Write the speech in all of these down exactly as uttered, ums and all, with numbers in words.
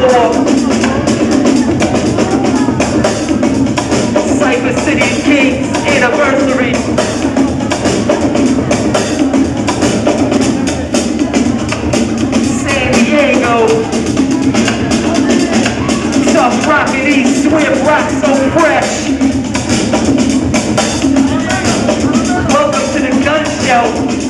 four. Cypher City Kings anniversary. San Diego. Tough rocket east, Swift rock so fresh. Welcome to the gun show.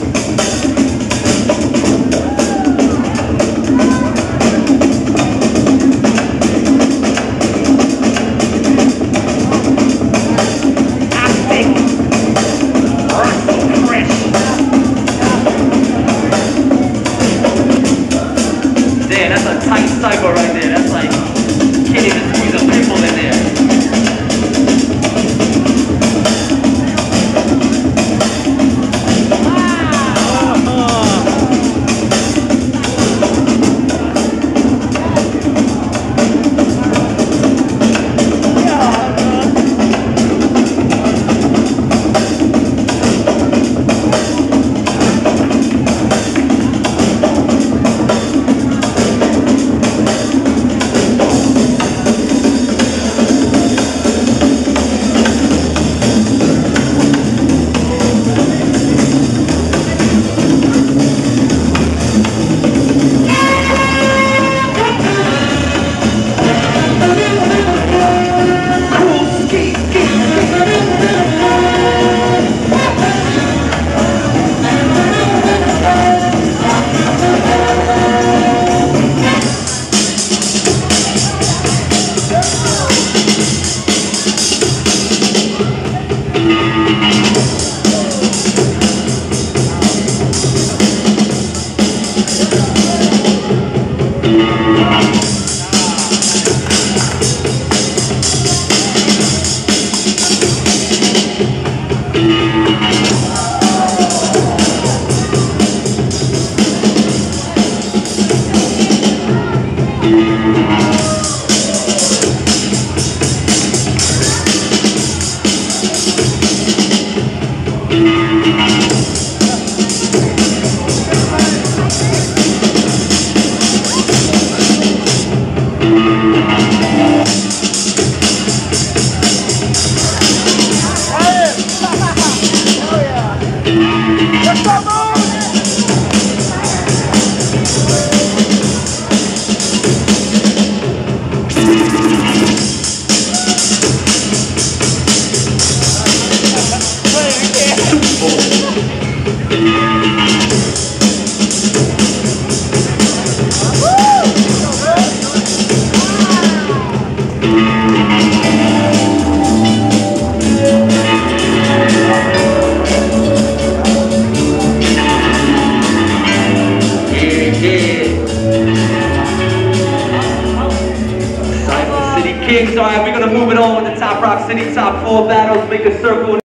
Tight Cypher right there. That's like, can't even squeeze a pimple in there. Kings. All right, we're gonna move it on with the Top Rock City Top Four battles. Make a circle.